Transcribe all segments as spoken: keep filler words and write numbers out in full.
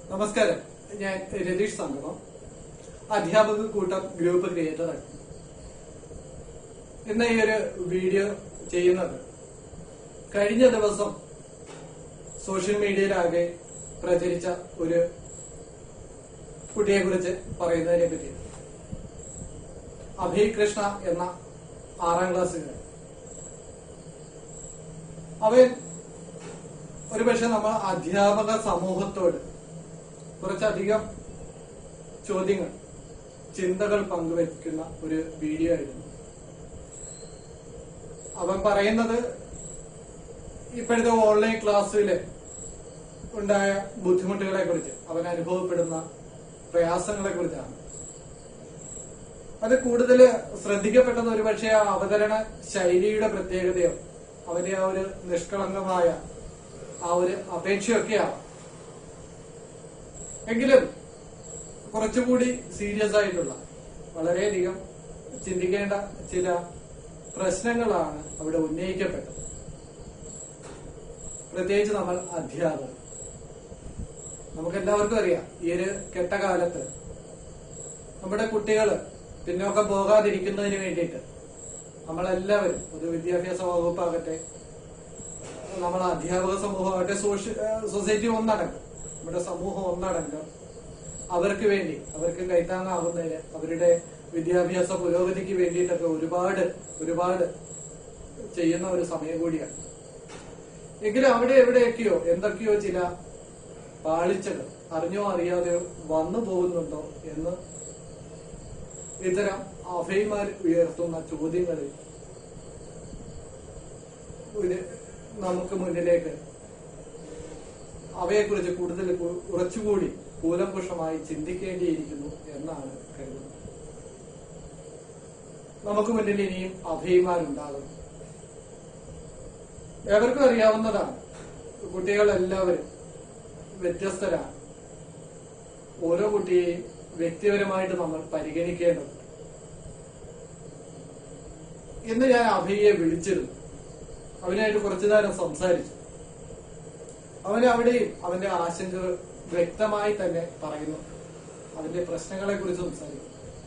നമസ്കാരം, ഞാൻ രതീഷ് സംഗമം, അധ്യാപക കൂട്ടം ഗ്രൂപ്പ് ക്രിയേറ്ററാണ്. ഇന്ന് ഈ ഒരു വീഡിയോ ചെയ്യുന്നത് കഴിഞ്ഞ ദിവസം സോഷ്യൽ മീഡിയയിലാകെ പ്രചരിച്ച ഒരു കുട്ടിയെ കുറിച്ച് പറയുന്നതിനെ പറ്റി. അഭയ് കൃഷ്ണ എന്ന ആറാം ക്ലാസ്സുകാരൻ. അവൻ ഒരുപക്ഷെ നമ്മൾ അധ്യാപക സമൂഹത്തോട് കുറച്ചധികം ചോദ്യങ്ങൾ, ചിന്തകൾ പങ്കുവയ്ക്കുന്ന ഒരു വീഡിയോ ആയിരുന്നു. അവൻ പറയുന്നത് ഇപ്പോഴത്തെ ഓൺലൈൻ ക്ലാസ്സിൽ ഉണ്ടായ ബുദ്ധിമുട്ടുകളെ കുറിച്ച്, അവൻ അനുഭവപ്പെടുന്ന പ്രയാസങ്ങളെ കുറിച്ചാണ്. അത് കൂടുതൽ ശ്രദ്ധിക്കപ്പെട്ടത് ഒരുപക്ഷെ ആ അവതരണ ശൈലിയുടെ പ്രത്യേകതയോ അവന്റെ ആ ഒരു നിഷ്കളങ്കമായ ആ ഒരു അപേക്ഷയൊക്കെയാണ്. എങ്കിലും കുറച്ചുകൂടി സീരിയസ് ആയിട്ടുള്ള, വളരെയധികം ചിന്തിക്കേണ്ട ചില പ്രശ്നങ്ങളാണ് അവിടെ ഉന്നയിക്കപ്പെട്ടത്. പ്രത്യേകിച്ച് നമ്മൾ അധ്യാപകർ, നമുക്കെല്ലാവർക്കും അറിയാം, ഈ ഒരു കെട്ടകാലത്ത് നമ്മുടെ കുട്ടികൾ പിന്നോക്കം പോകാതിരിക്കുന്നതിന് വേണ്ടിയിട്ട് നമ്മളെല്ലാവരും, പൊതുവിദ്യാഭ്യാസ വകുപ്പാകട്ടെ, നമ്മളെ അധ്യാപക സമൂഹമാകട്ടെ, സൊസൈറ്റി ഒന്നടങ്കം, നമ്മുടെ സമൂഹം ഒന്നടങ്കം അവർക്ക് വേണ്ടി, അവർക്ക് കൈത്താങ്ങാവുന്നതിന്, അവരുടെ വിദ്യാഭ്യാസ പുരോഗതിക്ക് വേണ്ടിയിട്ടൊക്കെ ഒരുപാട് ഒരുപാട് ചെയ്യുന്ന ഒരു സമയം കൂടിയാണ്. എങ്കിലും അവിടെ എവിടെയൊക്കെയോ എന്തൊക്കെയോ ചില പാളിച്ചകൾ അറിഞ്ഞോ അറിയാതെയോ വന്നു പോകുന്നുണ്ടോ എന്ന് ഇത്തരം അഭയമാർ ഉയർത്തുന്ന ചോദ്യങ്ങളിൽ നമുക്ക് മുന്നിലേക്ക് അവയെക്കുറിച്ച് കൂടുതൽ കുറച്ചുകൂടി കൂലംകുഷമായി ചിന്തിക്കേണ്ടിയിരിക്കുന്നു എന്നാണ് കരുതുന്നത്. നമുക്ക് മുന്നിൽ ഇനിയും അഭയമാരുണ്ടാകും. ഏവർക്കും അറിയാവുന്നതാണ്, കുട്ടികളെല്ലാവരും വ്യത്യസ്തരാണ്. ഓരോ കുട്ടിയെയും വ്യക്തിപരമായിട്ട് നമ്മൾ പരിഗണിക്കേണ്ടതുണ്ട്. ഇന്ന് ഞാൻ അഭയെ വിളിച്ചിരുന്നു. അവനായിട്ട് കുറച്ചു നേരം സംസാരിച്ചു. അവന് അവിടെയും അവന്റെ ആശങ്കകൾ വ്യക്തമായി തന്നെ പറയുന്നു, അവന്റെ പ്രശ്നങ്ങളെ കുറിച്ച് സംസാരിക്കുന്നു.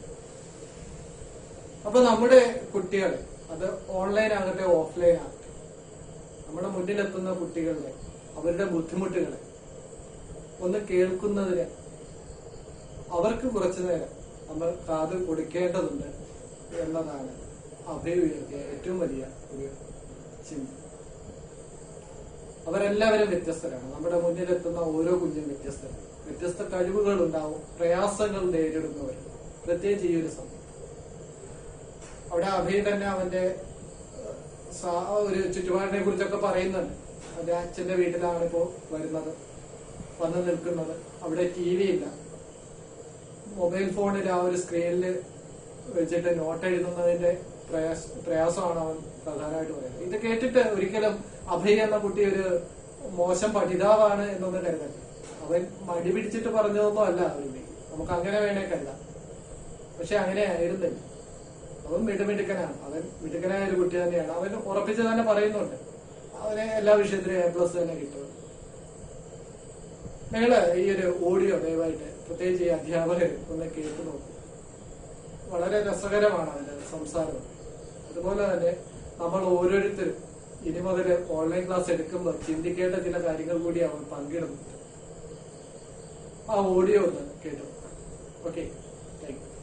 അപ്പൊ നമ്മുടെ കുട്ടികളെ, അത് ഓൺലൈൻ ആകട്ടെ ഓഫ്ലൈൻ ആകട്ടെ, നമ്മുടെ മുന്നിലെത്തുന്ന കുട്ടികളുടെ അവരുടെ ബുദ്ധിമുട്ടുകളെ ഒന്ന് കേൾക്കുന്നതിന് അവർക്ക് കുറച്ചു നേരം നമ്മൾ കാത് കൊടുക്കേണ്ടതുണ്ട് എന്നതാണ് അഭയ ഉയർത്തിയ ഏറ്റവും വലിയ ഒരു ചിന്ത. അവരെല്ലാവരും വ്യത്യസ്തരാണ്. നമ്മുടെ മുന്നിലെത്തുന്ന ഓരോ കുഞ്ഞും വ്യത്യസ്തരാണ്. വ്യത്യസ്ത കഴിവുകൾ ഉണ്ടാവും, പ്രയാസങ്ങൾ നേരിടുന്നവർ, പ്രത്യേകിച്ച് ഈ ഒരു സമയം. അവിടെ അഭയ് തന്നെ അവന്റെ ഒരു ചുറ്റുപാടിനെ കുറിച്ചൊക്കെ പറയുന്നുണ്ട്. അവന്റെ അച്ഛന്റെ വീട്ടിലാണ് ഇപ്പോ വരുന്നത്, വന്നു നിൽക്കുന്നത്. അവിടെ ടി വി ഇല്ല, മൊബൈൽ ഫോണിൽ ആ ഒരു സ്ക്രീനിൽ വെച്ചിട്ട് നോട്ട് എഴുതുന്നതിന്റെ പ്രയാസ പ്രയാസമാണ് അവൻ പ്രധാനമായിട്ട് പറയുന്നത്. ഇത് കേട്ടിട്ട് ഒരിക്കലും അഭയ് എന്ന കുട്ടി ഒരു മോശം പഠിതാവാണ് എന്നൊന്നും കരുതല്ല. അവൻ മടി പിടിച്ചിട്ട് പറഞ്ഞതൊന്നും അല്ല അവന്റെ. നമുക്ക് അങ്ങനെ വേണേ കരുതാം, പക്ഷെ അങ്ങനെ ആയിരുന്നില്ല. അവൻ മിടുമിടുക്കനാണ്. അവൻ മിടുക്കനായ ഒരു കുട്ടി തന്നെയാണ്. അവൻ ഉറപ്പിച്ച് തന്നെ പറയുന്നുണ്ട് അവനെ എല്ലാ വിഷയത്തിലും എ പ്ലസ് തന്നെ കിട്ടും. നിങ്ങള് ഈ ഒരു ഓഡിയോ ദയവായിട്ട്, പ്രത്യേകിച്ച് ഈ അധ്യാപകർ ഒന്ന് കേട്ടു നോക്കും. വളരെ രസകരമാണ് അവന്റെ സംസാരം. അതുപോലെ തന്നെ നമ്മൾ ഓരോരുത്തരും ഇനി മുതൽ ഓൺലൈൻ ക്ലാസ് എടുക്കുമ്പോൾ ചിന്തിക്കേണ്ട ചില കാര്യങ്ങൾ കൂടി അവൻ പങ്കിടുന്നുണ്ട്. ആ ഓഡിയോ ഒന്ന് കേട്ടു. Okay, thank you.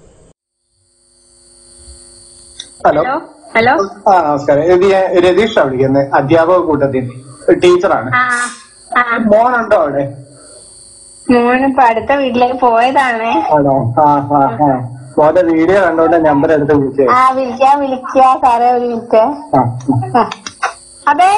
Hello hello ആ നമസ്കാരം. ഇത് ഞാൻ രതീഷാണ് വിളിക്കുന്നത്, അധ്യാപക കൂട്ടത്തിൽ ടീച്ചറാണ്. മോനുണ്ടോ അവിടെ? മോനിപ്പോ അടുത്ത വീട്ടിലേക്ക് പോയതാണ്. ആണോ? ആ ആ ആ മോന്റെ വീഡിയോ കണ്ടോണ്ട് നമ്പർ എടുത്ത് വിളിച്ചേ. ആ വിളിക്കാം വിളിക്കാ സാറേ, ഒരു മിനിറ്റ്. അതെ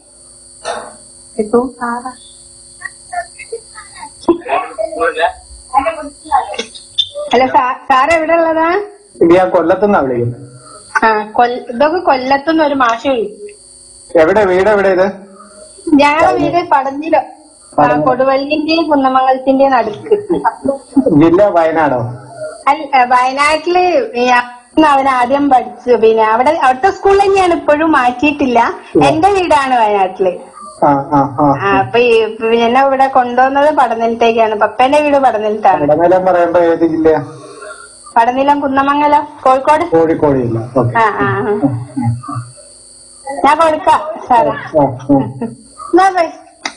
ഹലോ സാറ് എവിടെ ഉള്ളതാ? ഇത് ഞാൻ കൊല്ലത്തുനിന്നാ വിളിക്കുന്നത്. ആ ഇതൊക്കെ കൊല്ലത്തുനിന്ന് ഒരു മാഷ വിളിക്കും. എവിടെ വീട്? എവിടെ ഇത്? ഞങ്ങളുടെ വീട് പടഞ്ഞിലോ, കൊടുവള്ളിന്റെയും കുന്നമംഗലത്തിന്റെയും നടുക്ക്. ജില്ല വയനാടോ? അല്ല, വയനാട്ടില് അവൻ ആദ്യം പഠിച്ചു. പിന്നെ അവിടെ അവിടുത്തെ സ്കൂളിൽ തന്നെയാണ്, ഇപ്പോഴും മാറ്റിയിട്ടില്ല. എന്റെ വീടാണ് വയനാട്ടില്. ആ ആ ആ ആ, അപ്പൊ ഈ എന്നെ ഇവിടെ കൊണ്ടുവന്നത് പടനിലത്തേക്കാണ്. പപ്പേന്റെ വീട് പടനിലത്താണ്. പടനിലം പറയുമ്പോ ഏത് ജില്ലയാ? പടനിലം കുന്നമംഗലം കോഴിക്കോട്. കോഴിക്കോട് ജില്ല. ഓക്കെ. ആ ആ ആ. ഞാൻ കൊടുക്കാം സാറേ. എന്നാ പോയി.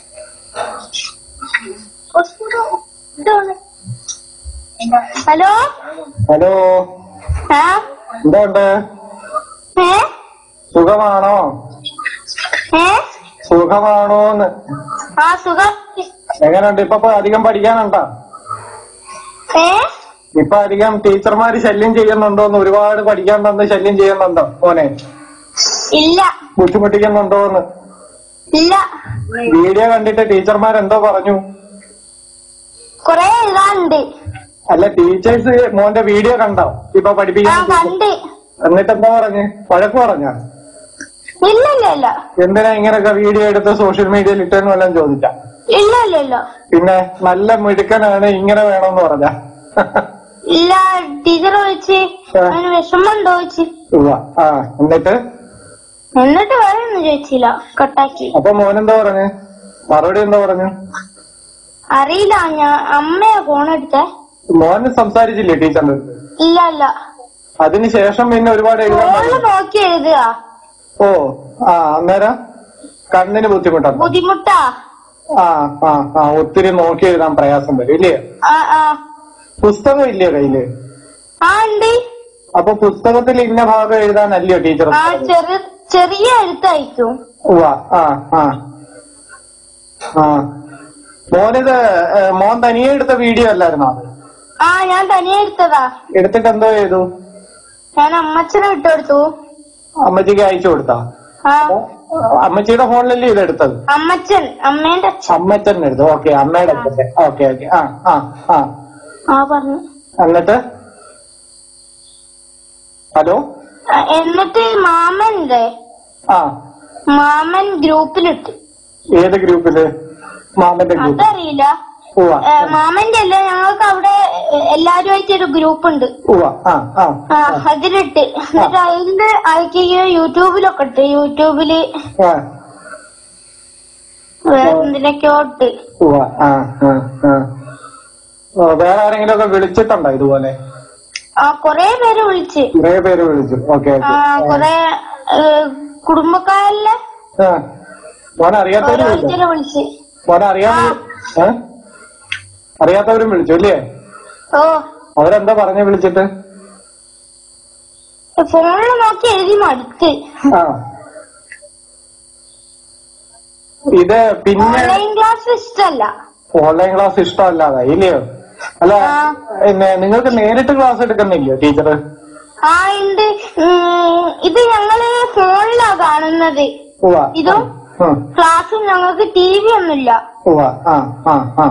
ഹലോ ഹലോ, ആ എന്തുണ്ട്? ഏ സുഖമാണോ? ഏ സുഖമാണോന്ന്? ആ സുഖം. എങ്ങനെയുണ്ട് ഇപ്പൊ? ഇപ്പൊ അധികം പഠിക്കാനുണ്ടോ? ഏ ഇപ്പൊ അധികം ടീച്ചർമാര് ശല്യം ചെയ്യുന്നുണ്ടോന്ന്? ഒരുപാട് പഠിക്കാൻ തന്ന് ശല്യം ചെയ്യുന്നുണ്ടോ മോനെ? ഇല്ല ബുദ്ധിമുട്ടിക്കുന്നുണ്ടോന്ന്? ഇല്ല. വീഡിയോ കണ്ടിട്ട് ടീച്ചർമാർ എന്തോ പറഞ്ഞു? കൊറേ എഴുതാനുണ്ട്. അല്ല, ടീച്ചേഴ്സ് മോന്റെ വീഡിയോ കണ്ടോ ഇപ്പൊ ആ പഠിപ്പിക്കാൻ? കണ്ട്. എന്നിട്ട് എന്താ പറഞ്ഞ്? വഴക്ക് പറഞ്ഞ? ഇല്ല ഇല്ല ഇല്ല എന്തിനാ ഇങ്ങനൊക്കെ വീഡിയോ എടുത്ത് സോഷ്യൽ മീഡിയയിൽ ഇട്ടെന്ന് വല്ലതും ചോദിച്ചാ? ഇല്ല ഇല്ല ഇല്ല പിന്നെ നല്ല മിടുക്കനാണ് ഇങ്ങനെ വേണമെന്ന് പറഞ്ഞ? ഇല്ല. ടീച്ചർ ചോദിച്ച് അവന് വിഷമമുണ്ടോ ചോദിച്ച്. ആ എന്നിട്ട് എന്നിട്ട് വേറെ ഒന്നും ചോദിച്ചില്ല. കട്ടാക്കി. അപ്പൊ മോനെന്താ പറഞ്ഞു? മറുപടി എന്താ പറഞ്ഞു? അറിയില്ല. ഞാൻ അമ്മയാ ഫോൺ എടുത്തേ. മോന് സംസാരിച്ചില്ലേ ടീച്ചറിന്റെ അടുത്ത്? ഇല്ല ഇല്ല. അതിനുശേഷം പിന്നെ ഒരുപാട് എഴുതാൻ ഫോണില് പറഞ്ഞു. നോക്കി എഴുതുക. ഓ ആ അന്നേരം കണ്ണിന് ബുദ്ധിമുട്ടാണ്. ബുദ്ധിമുട്ടാ. ആ ആ ആ ഒത്തിരി നോക്കി എഴുതാൻ പ്രയാസം വരും ഇല്ലേ? ആ ആ പുസ്തകം ഇല്ലേ കയ്യില്? ആ ഉണ്ട്. അപ്പൊ പുസ്തകത്തിൽ ഇന്ന ഭാഗം എഴുതാനല്ലയോ ടീച്ചർ? ആ ചെറിയ ചെറിയ എഴുത്തായിരിക്കും. ഉവ്വ. ആ ആ ആ മോനിത് ഏ, മോൻ തനിയെ എടുത്ത വീഡിയോ അല്ലായിരുന്നോ അത്? ആ ഞാൻ തനിയെ എടുത്തതാ. എടുത്തിട്ട് എന്തോ ചെയ്തു? ഞാൻ അമ്മച്ചനെ വിട്ടുകൊടുത്തു. അമ്മച്ചിക്ക് അയച്ചു കൊടുത്താ? ആ അമ്മച്ചിയുടെ ഫോണിലല്ലേ ഇത് എടുത്തത്? അമ്മച്ചൻ അമ്മേന്റെ അച്ഛൻ. അമ്മച്ചൻ എടുത്തു. ഓക്കെ, അമ്മയുടെ അച്ഛൻ. Okay okay. ആ ആ ആ ആ പറഞ്ഞു. എന്നിട്ട് ഹലോ ആ, എന്നിട്ട് മാമന്റെ ആ മാമൻ ഗ്രൂപ്പിലിട്ട്. ഏത് ഗ്രൂപ്പില്? മാമന്റെ ഗ്രൂപ്പ്? അതറിയില്ല. ഉവ്വ ഏ, മാമന്റെ അല്ല, ഞങ്ങൾക്ക് അവിടെ എല്ലാരുമായിട്ട് ഒരു ഗ്രൂപ്പ് ഉണ്ട്. ഉവ്വ. ആ ആ ആ അതിലിട്ട്. എന്നിട്ട് അതിന്റെ അയക്കുകയോ യൂട്യൂബിലൊക്കെ ഇട്ട്. യൂട്യൂബില് ആ വേറെ എന്തിനൊക്കെയോ ഇട്ട്. ഉവ്വ. ആ ആ ആ ഓ, വേറെ ആരെങ്കിലും ഒക്കെ വിളിച്ചിട്ടുണ്ടോ ഇതുപോലെ? ആ കൊറേ പേര് വിളിച്ച്. കുറെ പേര് വിളിച്ചു. ഓക്കെ ആ ഓക്കെ. കൊറേ കുടുംബക്കാരല്ലേ ആ മോനെ അറിയാത്തവരും വിളിച്ചു? ഓരോരുത്തരെ വിളിച്ച്. മോനെ അറിയാൻ ഏ അറിയാത്തവരും വിളിച്ചു അല്ലേ? ഓ അവരെന്താ പറഞ്ഞു വിളിച്ചിട്ട്? ഫോണിൽ നോക്കി എഴുതി മടുത്ത്. ആ ഇത് പിന്നെ ഓൺലൈൻ ക്ലാസ് ഇഷ്ടല്ല. ഓൺലൈൻ ക്ലാസ് ഇഷ്ടമല്ലാതെ ഇല്ലയോ? അല്ല പിന്നെ നിങ്ങൾക്ക് നേരിട്ട് ക്ലാസ് എടുക്കുന്നില്ലയോ ടീച്ചർ? ആ ഉണ്ട്. ഉം, ഇത് ഞങ്ങള് ഫോണിലാ കാണുന്നത്. ഉവ്വ. ഇതും ഉം. ക്ലാസ്സും. ഞങ്ങൾക്ക് ടി വി ഒന്നുമില്ല. ഉവ്വ. ആ ആ ആ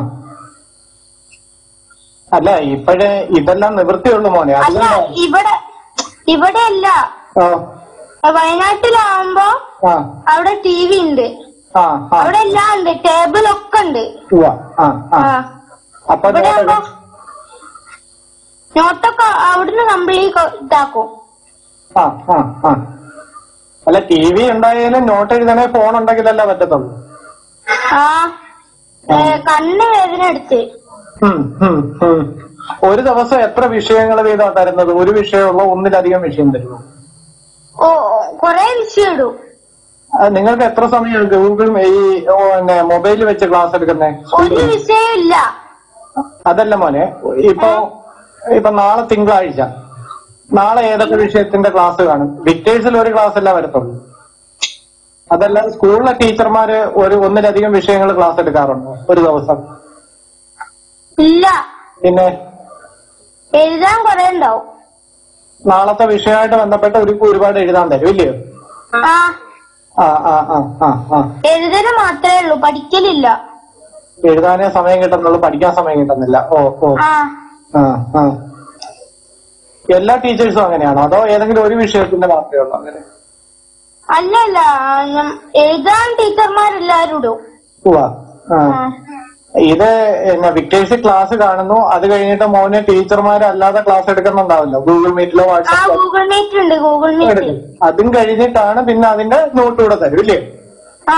അല്ല ഇപ്പഴേ ഇതെല്ലാം നിവൃത്തിയുള്ളൂ മോനെ. അല്ല അതുകൊണ്ടാ. ഇവിടെ ഇവിടെ അല്ല. ആ വയനാട്ടിലാവുമ്പോ ആ അവിടെ ടി വി ഉണ്ട്. ആ ആ അവിടെ എല്ലാം ഉണ്ട്. ടേബിൾ ഒക്കെ ഉണ്ട്. ഉവ്വ. ആ ആ ആ അപ്പൊ ഇവിടെ ആവുമ്പോ നോട്ടൊക്കെ- നോട്ടൊക്കെ അവിടുന്ന് കംപ്ലീറ്റ് ഇതാക്കും. ആ ആ ആ അല്ല ടി വി ഉണ്ടായാലും നോട്ട് എഴുതണേ ഫോൺ ഉണ്ടെങ്കിലല്ല പറ്റത്തുള്ളൂ. ആ ഏ, കണ്ണ് വേദന എടുത്ത്. ഉം, ഉം, ഉം. ഒരു ദിവസം എത്ര വിഷയങ്ങൾ വീതാ തരുന്നത്? ഒരു വിഷയമുള്ള ഒന്നിലധികം വിഷയം തരുമോ? ഓ കൊറേ വിഷയം ഇടും. അത് നിങ്ങൾക്ക് എത്ര സമയം ഗൂഗിൾ ഈ ഓ, പിന്നെ മൊബൈലിൽ വെച്ച് ക്ലാസ് എടുക്കുന്നേ? ഒരു വിഷയം ഇല്ല. അതല്ല മോനെ, ഇപ്പൊ ഇപ്പൊ നാളെ തിങ്കളാഴ്ച, നാളെ ഏതൊക്കെ വിഷയത്തിന്റെ ക്ലാസ് കാണും? വിക്ടേഴ്സിൽ ഒരു ക്ലാസ് അല്ല വരത്തുള്ളൂ. അതല്ല സ്കൂളിലെ ടീച്ചർമാര് ഒരു ഒന്നിലധികം വിഷയങ്ങൾ ക്ലാസ് എടുക്കാറുണ്ടോ ഒരു ദിവസം? ഇല്ല. പിന്നെ എഴുതാൻ കൊറേ ഉണ്ടാവും. നാളത്തെ വിഷയമായിട്ട് ബന്ധപ്പെട്ട് ഒരു ഒരുപാട് എഴുതാൻ തരും ഇല്ലയോ? ആ ആ ആ ആ ആ ആ എഴുതല് മാത്രമേ ഉള്ളൂ. പഠിക്കലില്ല. എഴുതാനേ സമയം കിട്ടുന്നുള്ളൂ, പഠിക്കാൻ സമയം കിട്ടുന്നില്ല. ഓ ഓ ആ ആ ആ എല്ലാ ടീച്ചേഴ്സും അങ്ങനെയാണോ അതോ ഏതെങ്കിലും ഒരു വിഷയത്തിന്റെ മാത്രമേ ഉള്ളൂ അങ്ങനെ? അല്ല അല്ല ഞാൻ- എഴുതാൻ ടീച്ചർമാരെല്ലാരും ഇടും. ഉവ്വ. ആ ആ. ഇത് പിന്നെ വിക്ടേഴ്സ് ക്ലാസ് കാണുന്നു, അത് കഴിഞ്ഞിട്ട് മോന് ടീച്ചർമാര് അല്ലാതെ ക്ലാസ് എടുക്കുന്നുണ്ടാവില്ല, ഗൂഗിൾ മീറ്റിലോ ആ വാട്സാപ്പിലോ ഗൂഗിൾ മീറ്റ് ഉണ്ട്. Google meet. എടുക്കും. അതും കഴിഞ്ഞിട്ടാണ് പിന്നെ അതിന്റെ നോട്ട് കൂടെ തരും ഇല്ലേ? ആ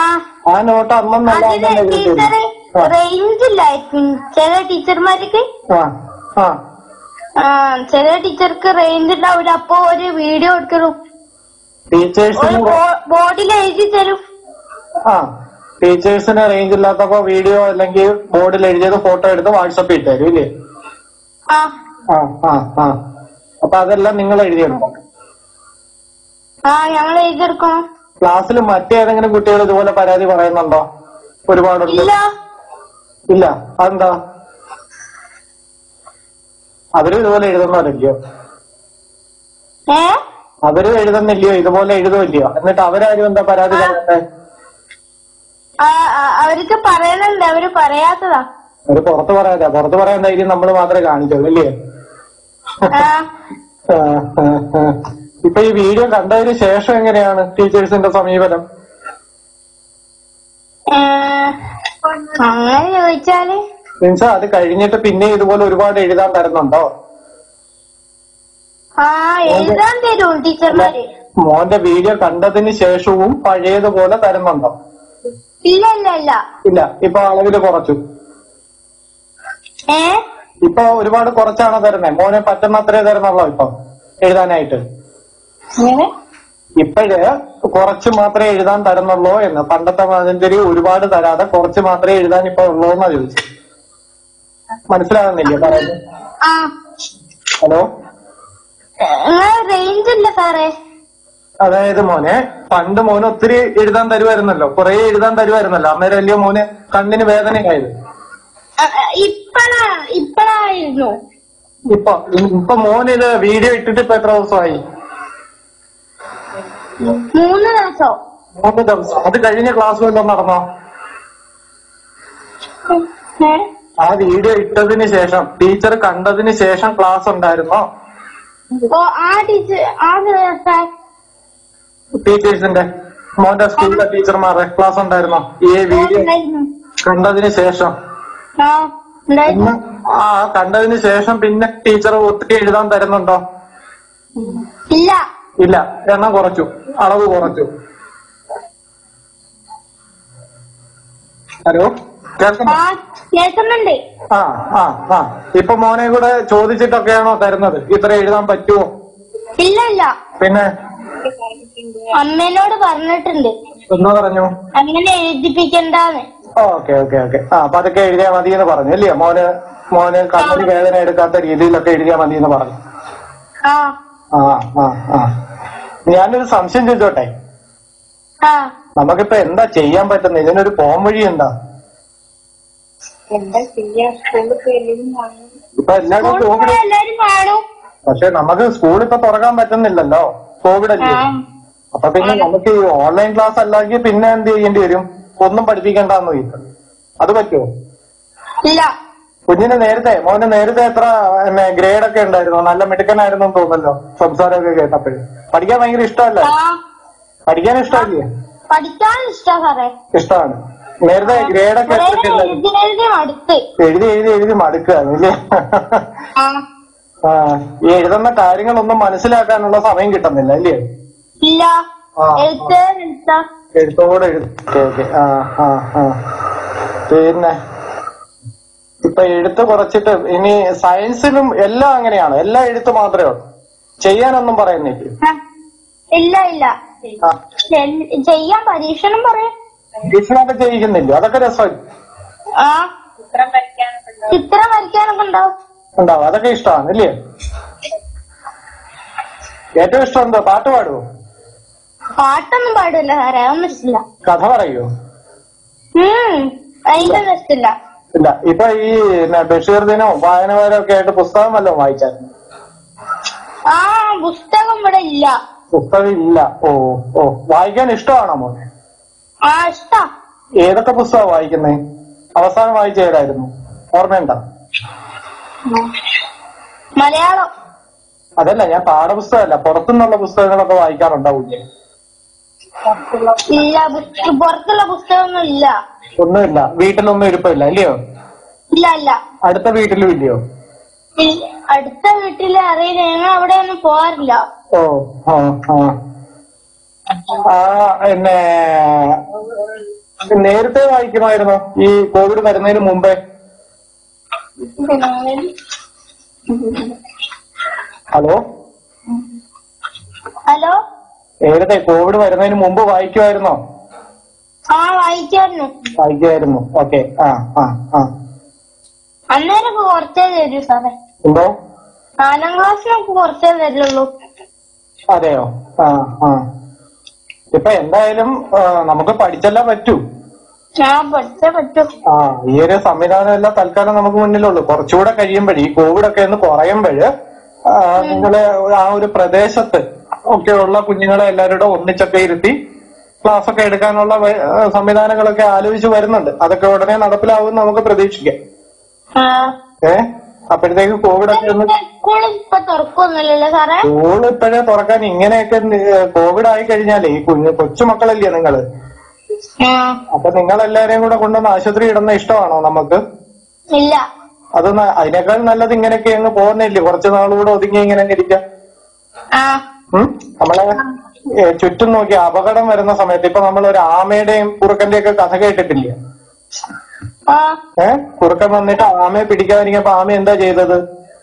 ആ നോട്ട് അന്നല്ല അതിന് ടീച്ചറ് റേഞ്ച് ഇല്ലായിരിക്കും ചില ടീച്ചർമാർക്ക്. ആ ആ ആ ചില ടീച്ചർക്ക് റേഞ്ച് ഉണ്ടാവില്ല. അപ്പൊ ഒരു വീഡിയോ എടുക്കണം, ടീച്ചേഴ്സിന് ബോർഡിൽ എഴുതി തരും. ആ ടീച്ചേഴ്സിന് റേഞ്ച് ഇല്ലാത്തപ്പോ വീഡിയോ അല്ലെങ്കിൽ ബോർഡിൽ എഴുതിയത് ഫോട്ടോ എടുത്ത് വാട്സപ്പിൽ ഇട്ടുതരും ഇല്ലേ? ആ ആ ആ ആ അപ്പൊ അതെല്ലാം നിങ്ങൾ എഴുതിയെടുക്കണം. ആ ഞങ്ങൾ എഴുതിയെടുക്കണം. ക്ലാസ്സിൽ മറ്റേതെങ്കിലും കുട്ടികൾ ഇതുപോലെ പരാതി പറയുന്നുണ്ടോ? ഒരുപാടുണ്ട്. ഇല്ല ഇല്ല, അതെന്താ? അവരും ഇതുപോലെ എഴുതുന്നവരല്ലയോ? ഏ അവരും എഴുതുന്നില്ലയോ? ഇതുപോലെ എഴുതുമല്ലയോ? എന്നിട്ട് അവരാരും എന്താ പരാതി പറയട്ടെ? അവർക്ക് പറയണുണ്ട്, അവര് പറയാത്തതാ. അവര് പുറത്ത് പറയാതെ, പുറത്ത് പറയാൻ ധൈര്യം നമ്മൾ മാത്രമേ കാണിക്കുള്ളൂ ഇല്ലേ? ഇപ്പൊ ഈ വീഡിയോ കണ്ടതിന് ശേഷം എങ്ങനെയാണ് ടീച്ചേഴ്സിന്റെ സമീപനം? അങ്ങനെ ചോദിച്ചാല് മീൻസ് അത് കഴിഞ്ഞിട്ട് പിന്നെ ഇതുപോലെ ഒരുപാട് എഴുതാൻ തരുന്നുണ്ടോ? ആ എഴുതാൻ തരും ടീച്ചർമാര്. മോന്റെ വീഡിയോ കണ്ടതിന് ശേഷവും പഴയതുപോലെ തരുന്നുണ്ടോ? ഇല്ല ഇല്ല ഇല്ല ഇല്ല. ഇപ്പൊ അളവില് കുറച്ചു. ഏ ഇപ്പൊ ഒരുപാട് കുറച്ചാണോ തരുന്നേ? മോനെ പറ്റുന്നത്രേ തരുന്നുള്ളോ ഇപ്പൊ എഴുതാനായിട്ട്? ഇപ്പോഴ് കുറച്ച് മാത്രമേ എഴുതാൻ തരുന്നുള്ളൂ എന്ന്. പണ്ടത്തെ മാതിരി ഒരുപാട് തരാതെ കുറച്ച് മാത്രമേ എഴുതാൻ ഇപ്പൊ ഉള്ളൂ എന്നാ ചോദിച്ചു. മനസ്സിലാകുന്നില്ലേ പറയുന്നത്? ഹലോ, റേഞ്ച് ഇല്ല സാറേ. അതായത് മോനെ പണ്ട് മോന് ഒത്തിരി എഴുതാൻ തരുമായിരുന്നല്ലോ, കുറെ എഴുതാൻ തരുമായിരുന്നല്ലോ. അന്നേരം അല്ലയോ മോന് കണ്ണിന് വേദനയായത്? ഇപ്പഴാ ഇപ്പഴായിരുന്നു. ഇപ്പൊ ഇപ്പൊ മോനിത് വീഡിയോ ഇട്ടിട്ട് ഇപ്പൊ എത്ര ദിവസമായി? മൂന്ന് ദിവസം. മൂന്ന് ദിവസം. അത് കഴിഞ്ഞ ക്ലാസ് വല്ലതും നടന്നോ? ആ വീഡിയോ ഇട്ടതിന് ശേഷം ടീച്ചർ കണ്ടതിന് ശേഷം ക്ലാസ് ഉണ്ടായിരുന്നോ? ഓ ആ ടീച്ചർ ആ ടീച്ചേഴ്സിന്റെ മോന്റെ സ്കൂളിലെ ടീച്ചർമാരുടെ ക്ലാസ് ഉണ്ടായിരുന്നോ ഈ വീഡിയോ കണ്ടതിന് ശേഷം? ആ കണ്ടതിന് ശേഷം പിന്നെ ടീച്ചർ ഒത്തിരി എഴുതാൻ തരുന്നുണ്ടോ? ഇല്ല ഇല്ല. എണ്ണം കുറച്ചു, അളവ് കുറച്ചു. ഹലോ, കേൾക്കുന്നുണ്ട്. ആ ആ ആ ഇപ്പൊ മോനെ കൂടെ ചോദിച്ചിട്ടൊക്കെയാണോ തരുന്നത്? ഇത്ര എഴുതാൻ പറ്റുമോ? ഇല്ല ഇല്ല. പിന്നെ അമ്മേനോട് പറഞ്ഞിട്ടുണ്ട്. എന്നാ പറഞ്ഞു? അങ്ങനെ എഴുതിപ്പിക്കണ്ടെന്ന്. ഓക്കെ ഓക്കെ ഓക്കെ ആ അപ്പൊ അതൊക്കെ എഴുതിയാ മതി എന്ന് പറഞ്ഞു അല്ലയോ? മോന് മോന് കണ്ണിന് വേദന എടുക്കാത്ത രീതിയിലൊക്കെ എഴുതിയാ മതി എന്ന് പറഞ്ഞു. ആ ആ ആ ആ ഞാനൊരു സംശയം ചോദിച്ചോട്ടെ? നമുക്കിപ്പോ എന്താ ചെയ്യാൻ പറ്റുന്നത്? ഇതിനൊരു പോം വഴി എന്താ? ഇപ്പൊ എല്ലാവരും കോവിഡ്, പക്ഷെ നമുക്ക് സ്കൂൾ ഇപ്പൊ തുറക്കാൻ പറ്റുന്നില്ലല്ലോ, കോവിഡ് അല്ലേ. അപ്പൊ പിന്നെ നമുക്ക് ഈ ഓൺലൈൻ ക്ലാസ് അല്ലെങ്കിൽ പിന്നെ എന്ത് ചെയ്യേണ്ടി വരും? ഒന്നും പഠിപ്പിക്കണ്ടെന്ന് ചോദിക്കും. അത് പറ്റുമോ? ഇല്ല. കുഞ്ഞിന് നേരത്തെ മോന് നേരത്തെ എത്ര ഗ്രേഡ് ഒക്കെ ഉണ്ടായിരുന്നു? നല്ല മിടുക്കനായിരുന്നു തോന്നല്ലോ സംസാരമൊക്കെ കേട്ടപ്പോഴേ. പഠിക്കാൻ ഭയങ്കര ഇഷ്ടമല്ലേ? പഠിക്കാൻ ഇഷ്ടമല്ലേ? പഠിക്കാൻ ഇഷ്ടാ സാറേ. ഇഷ്ടമാണ്. നേരത്തെ ഗ്രേഡൊക്കെ എഴുതി എഴുതി എഴുതി എഴുതി മടുക്കുകയാണല്ലേ? ആ ഈ എഴുതുന്ന കാര്യങ്ങളൊന്നും മനസ്സിലാക്കാനുള്ള സമയം കിട്ടുന്നില്ല അല്ലേ? ഇല്ല. എഴുത്തോടെ എഴുതി. ഓക്കെ. ആ ആ ആ പിന്നെ ഇപ്പൊ എഴുത്ത് കുറച്ചിട്ട് ഇനി സയൻസിലും എല്ലാം അങ്ങനെയാണ്, എല്ലാം എഴുത്ത് മാത്രമേ ഉള്ളൂ, ചെയ്യാനൊന്നും പറയുന്നില്ല. ഇല്ല ഇല്ല ചെയ്യാൻ പരീക്ഷണം പറയാം. പരീക്ഷണമൊക്കെ ചെയ്യിക്കുന്നില്ല? അതൊക്കെ രസമായി. ആ ചിത്രം വരയ്ക്കാനൊക്കെ ഉണ്ടാവും ഉണ്ടാവും അതൊക്കെ ഇഷ്ടമാണ് അല്ലേ? ഏറ്റവും ഇഷ്ടം എന്തോ? പാട്ട് പാടുവോ? പാട്ടൊന്നും പാടില്ല സാറേ, അതൊന്നും ഇഷ്ടമില്ല. കഥ പറയോ? ഉം അതിന്റെ ഇഷ്ടമില്ല. ഇല്ല. ഇപ്പൊ ഈ ബഷീർ ദിനവും വായനവാരവും ഒക്കെ ആയിട്ട് പുസ്തകം വല്ലതും വായിച്ചായിരുന്നു? ആ പുസ്തകം ഇവിടെ ഇല്ല. പുസ്തകം ഇല്ല. ഓ ഓ വായിക്കാൻ ഇഷ്ടമാണോ മോനെ? ആ ഇഷ്ടാ. ഏതൊക്കെ പുസ്തകം വായിക്കുന്നേ? അവസാനം വായിച്ച ഏതായിരുന്നു? ഓർമ്മയുണ്ടോ? മലയാളം. അതല്ല, ഞാൻ പാഠപുസ്തകമല്ല, പുറത്തുനിന്നുള്ള പുസ്തകങ്ങളൊക്കെ വായിക്കാറുണ്ടോ കുഞ്ഞ്? ഇല്ല, പുറത്തുള്ള പുസ്തകമൊന്നും ഇല്ല. ഒന്നുമില്ല. വീട്ടിലൊന്നും ഇരിപ്പില്ല അല്ലയോ? ഇല്ല ഇല്ല. അടുത്ത വീട്ടിലും ഇല്ലയോ? അടുത്ത വീട്ടില് അറിയില്ല, ഞങ്ങൾ അവിടെ ഒന്നും പോകാറില്ല. ഓ ആ ആ പിന്നെ നേരത്തെ വായിക്കുമായിരുന്നോ ഈ കോവിഡ് വരുന്നതിന് മുമ്പേ? ഹലോ ഹലോ നേരത്തെ കോവിഡ് വരുന്നതിന് മുമ്പ് വായിക്കുമായിരുന്നോ? ആ വായിക്കായിരുന്നു. വായിക്കുമായിരുന്നു. ഓക്കെ. ആ ആ ആ അന്നേരമൊക്കെ കുറച്ചേ തരൂ സാറേ. എന്തോ? നാലാം ക്ലാസ്സിനൊക്കെ കുറച്ചേ തരുള്ളൂ. അതെയോ? ആ ആ ഇപ്പൊ എന്തായാലും നമുക്ക് പഠിച്ചല്ലേ പറ്റൂ. ആ പഠിച്ചേ പറ്റൂ. ആ ഈ ഒരു സംവിധാനം എല്ലാം തൽക്കാലം നമുക്ക് മുന്നിലുള്ളൂ. കുറച്ചുകൂടെ കഴിയുമ്പോഴേ ഈ കോവിഡ് ഒക്കെ ഒന്ന് കുറയുമ്പോഴ് നിങ്ങള് ആ ഒരു പ്രദേശത്ത് ഒക്കെ ഉള്ള കുഞ്ഞുങ്ങളെ എല്ലാവരുടെ ഒന്നിച്ചൊക്കെ ഇരുത്തി ക്ലാസ് ഒക്കെ എടുക്കാനുള്ള സംവിധാനങ്ങളൊക്കെ ആലോചിച്ച് വരുന്നുണ്ട്. അതൊക്കെ ഉടനെ നടപ്പിലാവും നമുക്ക് പ്രതീക്ഷിക്കാം. ഏ അപ്പോഴത്തേക്ക് കോവിഡ് ഒക്കെ ഒന്ന് സ്കൂൾ ഇപ്പൊ തുറക്കൊന്നുമില്ലല്ലോ സാറേ? സ്കൂൾ ഇപ്പോഴേ തുറക്കാൻ ഇങ്ങനെയൊക്കെ കോവിഡ് ആയി കഴിഞ്ഞാലേ ഈ കുഞ്ഞു കൊച്ചുമക്കളല്ലേ നിങ്ങള്, അപ്പൊ നിങ്ങളെല്ലാരെയും കൂടെ കൊണ്ടുവന്ന് ആശുപത്രി ഇടുന്ന ഇഷ്ടമാണോ നമുക്ക്? ഇല്ല. അത് അതിനേക്കാൾ നല്ലത് ഇങ്ങനെയൊക്കെ അങ്ങ് പോകുന്നില്ലേ, കുറച്ചു നാളുകൂടെ ഒതുങ്ങി ഇങ്ങനെ അങ്ങ് ഇരിക്കാം. ഉം നമ്മളെ ചുറ്റും നോക്കി അപകടം വരുന്ന സമയത്ത് ഇപ്പൊ നമ്മൾ ഒരു ആമയുടെയും കുറുക്കന്റെയും ഒക്കെ കഥ കേട്ടിട്ടില്ലേ? ഏ കുറുക്കൻ വന്നിട്ട് ആമയെ പിടിക്കാതിരിക്കുമ്പോ ആമ എന്താ ചെയ്തത്?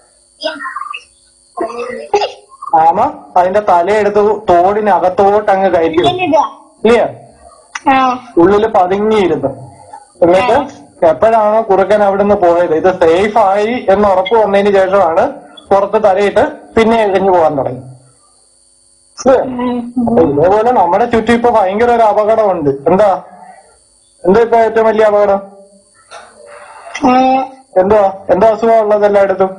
ആമ അതിന്റെ തലയെടുത്ത് തോടിനകത്തോട്ട് അങ്ങ് കയറ്റി ഇല്ലേ, ഉള്ളില് പതുങ്ങിയിരുന്നു. എന്നിട്ട് എപ്പോഴാണ് കുറുക്കൻ അവിടുന്ന് പോയത്, ഇത് സേഫ് ആയി എന്ന് ഉറപ്പ് വന്നതിന് ശേഷമാണ് പുറത്ത് തലയിട്ട് പിന്നെ എഴുതിഞ്ഞു പോകാൻ തുടങ്ങി. അപ്പൊ ഇതേപോലെ നമ്മുടെ ചുറ്റും ഇപ്പൊ ഭയങ്കര ഒരു അപകടമുണ്ട്. എന്താ എന്താ ഇപ്പൊ ഏറ്റവും വലിയ അപകടം? എന്തുവാ എന്താ അസുഖം ഉള്ളത് എല്ലായിടത്തും?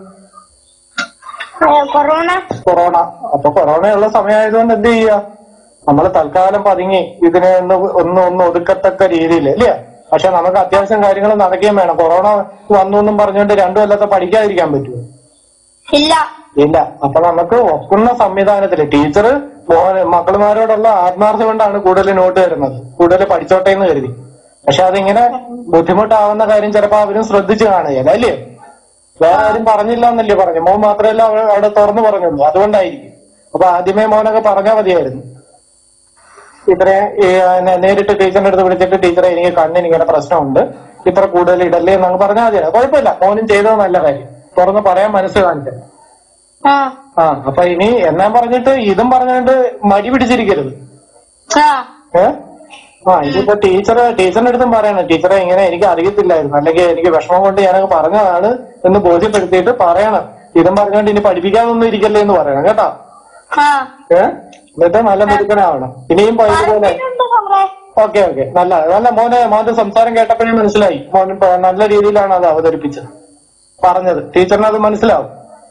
കൊറോണ. കൊറോണ. അപ്പൊ കൊറോണയുള്ള സമയമായതുകൊണ്ട് എന്ത് ചെയ്യുക, നമ്മള് തൽക്കാലം പതുങ്ങി ഇതിനെ ഒന്ന് ഒന്ന് ഒന്ന് ഒതുക്കത്തക്ക രീതിയിൽ അല്ലേ. പക്ഷെ നമുക്ക് അത്യാവശ്യം കാര്യങ്ങൾ നടക്കുകയും വേണം. കൊറോണ വന്നു എന്നും പറഞ്ഞുകൊണ്ട് രണ്ടു കൊല്ലത്തെ പഠിക്കാതിരിക്കാൻ പറ്റുമോ? ഇല്ല ഇല്ല. അപ്പൊ നമുക്ക് ഒക്കുന്ന സംവിധാനത്തില് ടീച്ചർ മക്കളുമാരോടുള്ള ആത്മാർത്ഥം കൊണ്ടാണ് കൂടുതൽ നോട്ട് തരുന്നത്, കൂടുതൽ പഠിച്ചോട്ടെ എന്ന് കരുതി. പക്ഷെ അതിങ്ങനെ ബുദ്ധിമുട്ടാവുന്ന കാര്യം ചിലപ്പോ അവരും ശ്രദ്ധിച്ചു കാണുകയല്ല അല്ലേ. വേറെ ആരും പറഞ്ഞില്ല എന്നല്ലേ പറഞ്ഞു, മോൻ മാത്രമല്ല അവിടെ തുറന്നു പറഞ്ഞുള്ളൂ, അതുകൊണ്ടായിരിക്കും. അപ്പൊ ആദ്യമേ മോനൊക്കെ പറഞ്ഞാൽ മതിയായിരുന്നു. ഇത്രേ നേരിട്ട് ടീച്ചറിന്റെ അടുത്ത് വിളിച്ചിട്ട് ടീച്ചറെ എനിക്ക് കണ്ണിന് ഇങ്ങനെ പ്രശ്നമുണ്ട്, ഇത്ര കൂടുതൽ ഇടല്ലേ എന്നങ്ങ് പറഞ്ഞാൽ മതിയാണ്. കുഴപ്പമില്ല, മോനും ചെയ്തത് നല്ല കാര്യം, തുറന്ന് പറയാൻ മനസ്സ് കാണിച്ചത്. ആ അപ്പൊ ഇനി എന്നാ പറഞ്ഞിട്ട് ഇതും പറഞ്ഞുകൊണ്ട് മടി പിടിച്ചിരിക്കരുത്. ഏ ആ ഇതിപ്പോ ടീച്ചർ ടീച്ചറിന്റെ അടുത്തും പറയണം, ടീച്ചറെ ഇങ്ങനെ എനിക്ക് അറിയത്തില്ലായിരുന്നു, അല്ലെങ്കിൽ എനിക്ക് വിഷമം കൊണ്ട് ഞാനങ്ങ് പറഞ്ഞതാണ് എന്ന് ബോധ്യപ്പെടുത്തിയിട്ട് പറയണം. ഇതും പറഞ്ഞുകൊണ്ട് ഇനി പഠിപ്പിക്കാനൊന്നും ഇരിക്കല്ലേ എന്ന് പറയണം കേട്ടോ. ഏ എന്നിട്ട് നല്ല മിടുക്കനാവണം. ഇനിയും പോയതുപോലെ ഓക്കെ ഓക്കെ നല്ല നല്ല മോനെ മോന്റെ സംസാരം കേട്ടപ്പോഴേ മനസ്സിലായി, മോൻ നല്ല രീതിയിലാണ് അത് അവതരിപ്പിച്ചത് പറഞ്ഞത്. ടീച്ചറിന് അത് മനസ്സിലാവും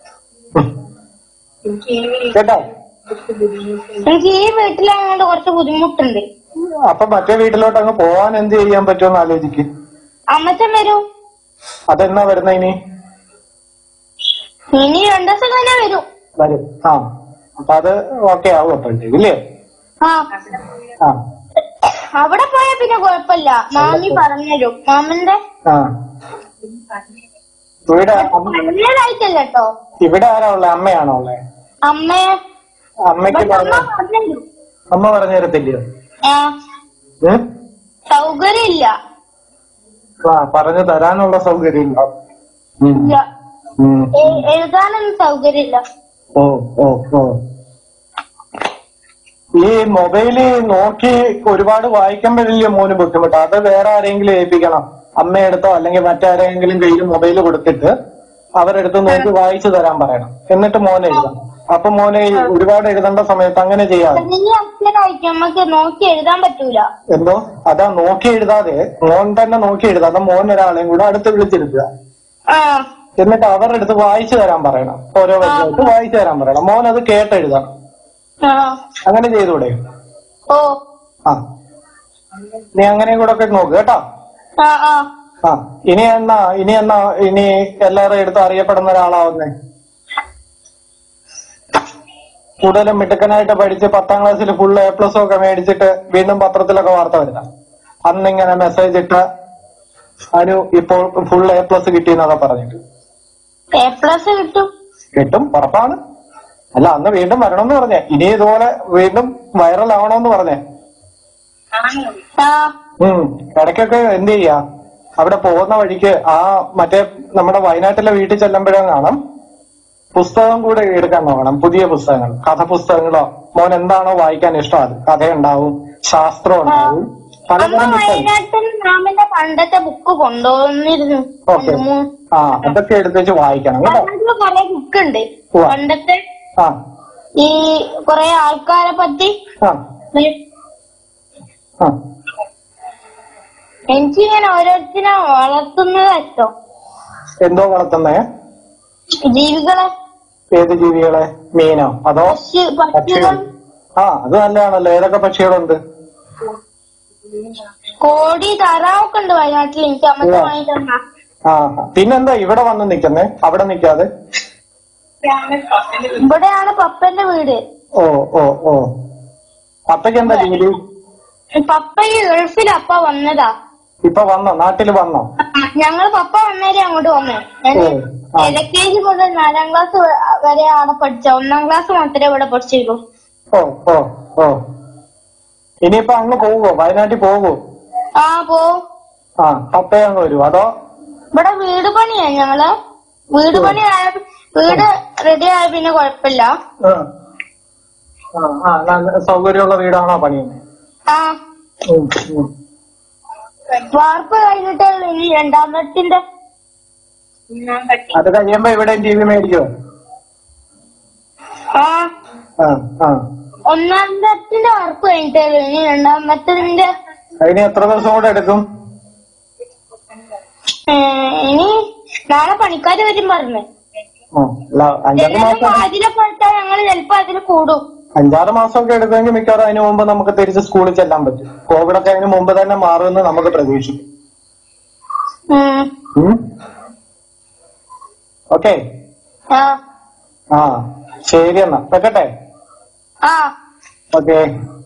കേട്ടോ. എനിക്ക് ഈ വീട്ടിലായതുകൊണ്ട് കുറച്ച് ബുദ്ധിമുട്ടുണ്ട്. അപ്പൊ മറ്റേ വീട്ടിലോട്ട് അങ്ങ് പോവാൻ എന്ത് ചെയ്യാൻ പറ്റുമെന്ന് ആലോചിക്ക്. അമ്മച്ചൻ വരും. അതെന്നാ വരുന്ന ഇനി? ഇനി രണ്ടു ദിവസം തന്നെ വരും. വരും. ആ അപ്പൊ അത് ഓക്കെ ആവും അപ്പോഴത്തേക്ക് ഇല്ലേ? ആ അവിടെ പോയാ പിന്നെ കുഴപ്പമില്ല, മാമി പറഞ്ഞുതരും. മാമന്റെ ആ ഇവിടെ നല്ലതായിട്ടല്ല കേട്ടോ. ഇവിടെ ആരാ ഉള്ളേ? അമ്മയാണോ ഉള്ളേ? അമ്മയെ അമ്മയ്ക്ക് പറഞ്ഞുതരും. അമ്മ പറഞ്ഞു തരത്തില്ലയോ? സൗകര്യം ഇല്ല. ആ പറഞ്ഞു തരാനുള്ള സൗകര്യം ഇല്ല. എഴുതാനൊന്നും സൗകര്യം ഇല്ല. ഓ ഓ ഓ ഈ മൊബൈല് നോക്കി ഒരുപാട് വായിക്കുമ്പോഴില്ലേ മോന് ബുദ്ധിമുട്ട്? അത് വേറെ ആരെങ്കിലും ഏൽപ്പിക്കണം, അമ്മയെടുത്തോ അല്ലെങ്കിൽ മറ്റാരെങ്കിലും കയ്യിൽ മൊബൈല് കൊടുത്തിട്ട് അവരെടുത്ത് നോക്കി വായിച്ചു തരാൻ പറയണം. എന്നിട്ട് മോനെ എഴുതാം. അപ്പൊ മോനെ ഒരുപാട് എഴുതേണ്ട സമയത്ത് അങ്ങനെ ചെയ്യാതെ. നമുക്ക് നോക്കി എഴുതാൻ പറ്റൂല. എന്തോ അതാ നോക്കി എഴുതാതെ മോൻ തന്നെ നോക്കി എഴുതാതെ മോൻ ഒരാളെയും കൂടെ അടുത്ത് വിളിച്ചിരുത്തുക. എന്നിട്ട് അവരുടെ അടുത്ത് വായിച്ചു തരാൻ പറയണം, ഓരോ വരിയായിട്ട് വായിച്ചു തരാൻ പറയണം. മോൻ അത് കേട്ടെഴുതണം. അങ്ങനെ ചെയ്തൂടെ? ഓ ആ നീ അങ്ങനെയും കൂടെ ഒക്കെ നോക്ക് കേട്ടോ. ആ ഇനി എന്നാ ഇനി എന്നാ ഇനി എല്ലാവരും എടുത്ത് അറിയപ്പെടുന്ന ഒരാളാവുന്നേ? കൂടുതലും മിടുക്കനായിട്ട് പഠിച്ച് പത്താം ക്ലാസ്സിൽ ഫുൾ എ പ്ലസ് ഒക്കെ മേടിച്ചിട്ട് വീണ്ടും പത്രത്തിലൊക്കെ വാർത്ത വരുന്ന അന്നിങ്ങനെ മെസ്സേജ് ഇട്ട് അനു ഇപ്പോൾ ഫുൾ എ പ്ലസ് കിട്ടിയെന്നൊക്കെ പറഞ്ഞിട്ട്. എ പ്ലസ് കിട്ടും കിട്ടും ഉറപ്പാണ്. അല്ല അന്ന് വീണ്ടും വരണമെന്ന് പറഞ്ഞേ, ഇനി ഇതുപോലെ വീണ്ടും വൈറൽ ആവണമെന്ന് പറഞ്ഞേ. ആ ഉം ഇടയ്ക്കൊക്കെ എന്ത് ചെയ്യാ അവിടെ പോകുന്ന വഴിക്ക് ആ മറ്റേ നമ്മുടെ വയനാട്ടിലെ വീട്ടിൽ ചെല്ലുമ്പോഴും കാണാം പുസ്തകം കൂടെ എടുക്കാൻ നോക്കണം. പുതിയ പുസ്തകങ്ങൾ, കഥ പുസ്തകങ്ങളോ, മോൻ എന്താണോ വായിക്കാൻ ഇഷ്ടം അത്. കഥയുണ്ടാവും, ശാസ്ത്രം ഉണ്ടാവും, അമ്മ പലതരം പുസ്തകം. വയനാട്ടിൽ മാമിന്റെ പണ്ടത്തെ ബുക്ക് കൊണ്ടുവന്നിരുന്നു. ഓക്കെ, ആ അതൊക്കെ എടുത്ത് വെച്ച് വായിക്കണം കേട്ടോ. അതില് കൊറേ ബുക്ക് ഉണ്ട് ഉവ്വ. പണ്ടത്തെ ആ ഈ കൊറേ ആൾക്കാരെ പറ്റി. ആ ആ എനിക്കിങ്ങനെ ഓരോരുത്തരെ വളർത്തുന്നതാ ഇഷ്ടം. എന്തോ വളർത്തുന്നേ? ജീവികളെ, ഏത് ജീവികളെ? മീനോ അതോ പക്ഷി പക്ഷികൾ? പക്ഷികൾ ആ അത് നല്ലതാണല്ലോ. ഏതൊക്കെ പക്ഷികളുണ്ട്? കോടി, താറാവൊക്കെ ഉണ്ട് വയനാട്ടിൽ. എനിക്ക് അമ്മത്തെ ഉവ്വ. വാങ്ങി തന്ന. ആ പിന്നെന്താ ഇവിടെ വന്ന് നിക്കുന്നേ? അവിടെ നിക്കാതെ? ഇവിടെയാണ് പപ്പന്റെ വീട്. ഓ ഓ ഓ പപ്പയ്ക്ക് എന്താ ജോലി? പപ്പ ഈ ഗൾഫിൽ അപ്പ വന്നതാ. ഇപ്പൊ വന്നോ? നാട്ടില് വന്നോ? ഞങ്ങൾ പപ്പ വന്നേരെ അങ്ങോട്ട് വന്നേ. ഓ ആ എൽ കെ ജി മുതൽ നാലാം ക്ലാസ് വരെ അവിടെ പഠിച്ച. ഒന്നാം ക്ലാസ് മാത്രമേ ഇവിടെ പഠിച്ചിരുന്നു. ഓ ഓ ഓ ഇനിയിപ്പോ അങ്ങ് പോവോ? വയനാട്ടിൽ പോവോ? ആ പോ. ആ പപ്പയെ അങ്ങ് വരുവോ അതോ? ഇവിടെ വീട് പണിയാ ഞങ്ങള്. വീട് പണി ആയ വീട് റെഡി ആയ പിന്നെ കൊഴപ്പില്ല. ആ ആ ആ നല്ല സൗകര്യമുള്ള വീടാണോ പണിയുന്നത്? ആ വാർപ്പ് കഴിഞ്ഞിട്ട് ഇനി രണ്ടാം തട്ടിന്റെ അത് കഴിയുമ്പോ ഇവിടെ ടി വി മേടിക്കോ? ആ ആ ആ ഒന്നാം തട്ടിന്റെ വാർപ്പ് കഴിഞ്ഞിട്ടേ ഇനി രണ്ടാം തട്ടിന്റെ. അതിന് എത്ര ദിവസം കൂടെ എടുക്കും? ഏ, ഇനി നാളെ പണിക്കാര് വരും പറഞ്ഞു. ആ, അല്ല, അഞ്ചാറ് ചിലപ്പോ മാസം അതിലൊക്കെ എടുത്താൽ ഞങ്ങള് ചിലപ്പോ അതില് കൂടും. അഞ്ചാറ് മാസമൊക്കെ എടുക്കുമെങ്കിൽ മിക്കവാറും അതിന് മുമ്പ് നമുക്ക് തിരിച്ച് സ്കൂളിൽ ചെല്ലാൻ പറ്റും. കോവിഡൊക്കെ അതിന് മുമ്പ് തന്നെ മാറുമെന്ന് നമുക്ക് പ്രതീക്ഷിക്കും. ഉം. ഓക്കെ, ആ ആ ശരി എന്നാ വെക്കട്ടെ. ആ ഓക്കെ.